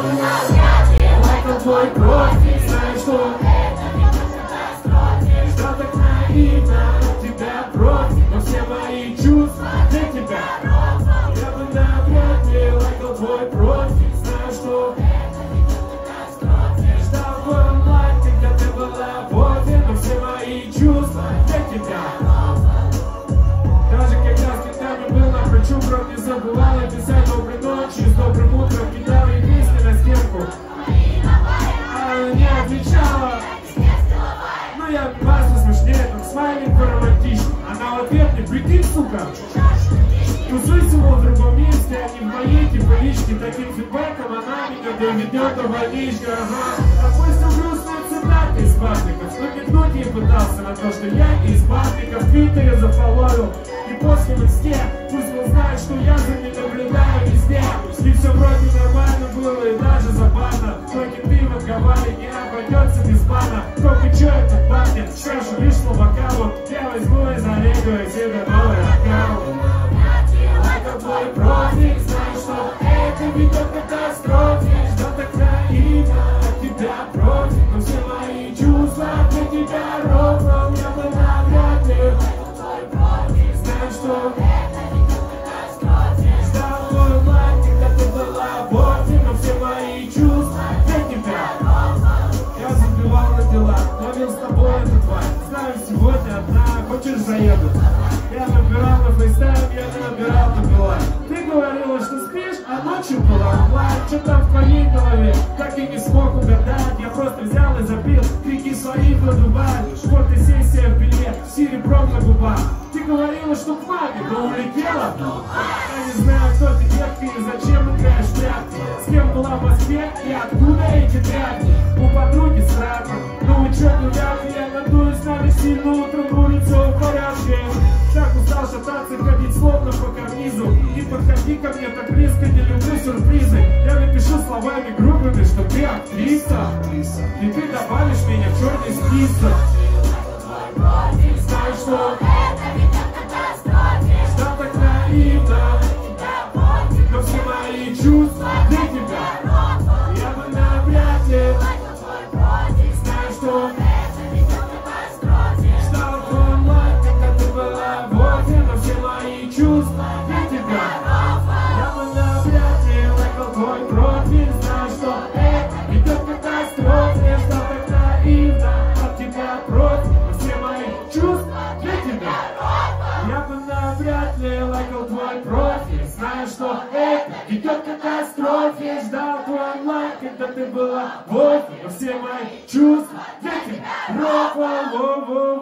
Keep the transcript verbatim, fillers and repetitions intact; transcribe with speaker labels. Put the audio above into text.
Speaker 1: бы навряд ли лайкал твой профиль. Знаю, что это ведет к катастрофе. Что так наивно от тебя профиль, но все мои чувства для тебя рофл. Я бы навряд ли лайкал твой профиль. Знаю, что это ведет к катастрофе. Ждал твой онлайн, когда ты была в офе, но все мои чувства для тебя рофл. Даже когда с китами был на прочу, кровь не забывала писать доброй ночи, с добрым утром кидал ей песни на стенку. А она не отвечала. Но я важно смешнее, там смайлик поромантичный. Она в ответ мне: прикинь, сука, тусуйся, мол, в другом месте, а не в моей типа личке. Таким фидбэком она меня доведет до больнички. Ага. Допустим, грустные цитаты из пабликов. Намекнуть ей пытался на то, что я из паблика в Твиттере зафоловил. И после в инсте пусть он знает, что я за ней наблюдаю везде. И все вроде нормально было и даже забавно. Только ты в отговаре не обойдется без бана. Только че этот парень, все же вышло бокалу. Я возьму и зарегаю себе новый аккаунт. Лайкал твой профиль, знаю, что это ведет к катастрофе. Что так наивно от тебя профиль, но все мои чувства для тебя рофл. Я бы навряд ли лайкал твой профиль. Знаю, что это ведет к катастрофе. Ждал твой лайк, когда ты была в офе, но все мои чувства для тебя рофл. Я забивал на дела, ловил с тобой эту тварь. Знаю, сегодня одна, хочешь заеду? Я набирал на фейстайм, я набирал на билайн. Ты говорила, что спишь, а ночью была онлайн. Что там в твоей голове, так и не смог угадать. Я просто взял и запил крики своих продувать. Фотосессия в белье, серебром на губах. Ты говорила, что к маме, но улетела. Я не знаю, кто ты, детка, и зачем играешь в прятки. С кем была в Москве и откуда эти тряпки. У подруги срака, но учету вряд я надуюсь на сильно утром в улицу в порядке. Так устал шататься, ходить словно по карнизу. Не подходи ко мне так близко, не люблю сюрпризы. Я напишу словами грубыми, что ты актриса. И ты добавишь меня в черный список. Знаю, что это ведет к катастрофе. Что так наивно, но все мои чувства для тебя рофл. Я бы навряд ли лайкал твой профиль. Знаю, что это ведет к катастрофе. Ждал твой онлайн, когда ты была в офе, но все мои чувства для тебя рофл. Я бы навряд ли лайкал твой профиль. Знаю, что это ведет к катастрофе. Что так наивно от тебя профиль, но все мои чувства для тебя рофл. Я бы навряд ли лайкал твой профиль. Знаю, что это ведет к катастрофе. Ждал твой онлайн, когда ты была в офе, но все мои чувства для тебя рофл.